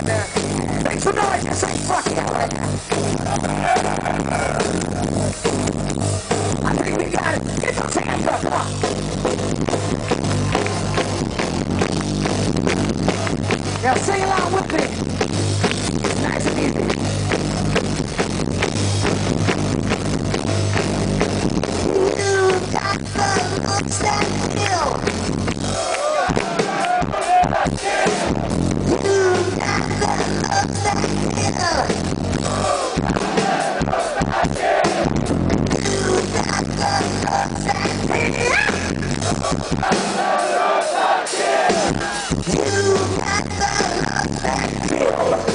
man. Make some noise and say fuck yeah. I think we got it. Get those hands up, huh? Now sing along with me. It's nice and easy. You got the looks that kill. You got the looks that kill. You got the looks that kill. You got the looks that kill.